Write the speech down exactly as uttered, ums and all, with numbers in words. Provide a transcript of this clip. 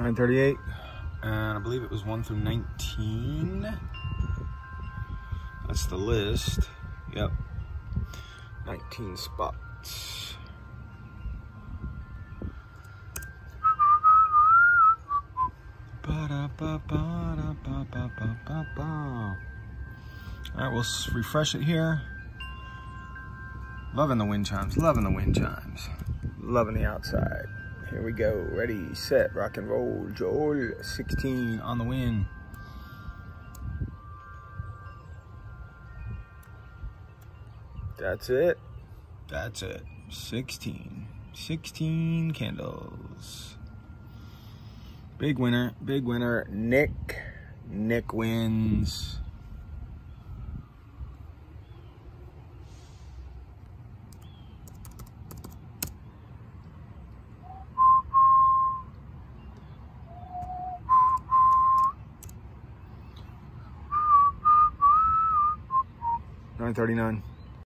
nine thirty-eight, and I believe it was one through nineteen. That's the list. Yep, nineteen spots. All right, we'll refresh it here. Loving the wind chimes, loving the wind chimes. Loving the outside. Here we go, ready, set, rock and roll. Joel, sixteen on the wind. That's it, that's it, sixteen. sixteen candles. Big winner, big winner, Nick. Nick wins. nine thirty-nine.